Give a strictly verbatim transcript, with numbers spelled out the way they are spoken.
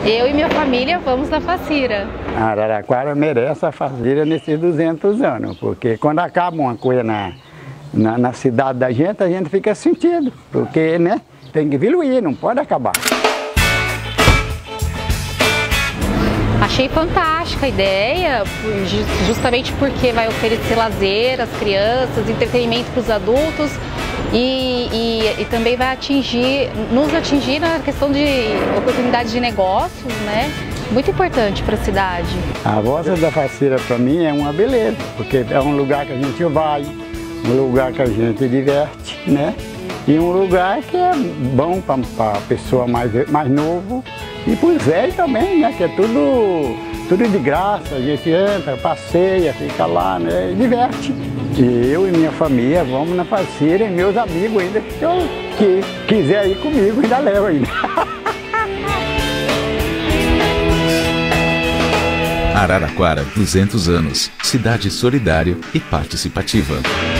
Eu e minha família vamos na Facira. Araraquara merece a Facira nesses duzentos anos, porque quando acaba uma coisa na, na, na cidade da gente, a gente fica sentido, porque, né, tem que evoluir, não pode acabar. Achei fantástica a ideia, justamente porque vai oferecer lazer às crianças, entretenimento para os adultos e, e, e também vai atingir, nos atingir na questão de oportunidade de negócios, né? Muito importante para a cidade. A Volta da Facira para mim é uma beleza, porque é um lugar que a gente vai, um lugar que a gente diverte, né? E um lugar que é bom para a pessoa mais, mais novo e para os velhos também, né? Que é tudo, tudo de graça, a gente entra, passeia, fica lá, né? E diverte. E eu e minha família vamos na Facira e meus amigos ainda, que, eu, que quiser ir comigo, ainda levo ainda. Araraquara, duzentos anos. Cidade solidária e participativa.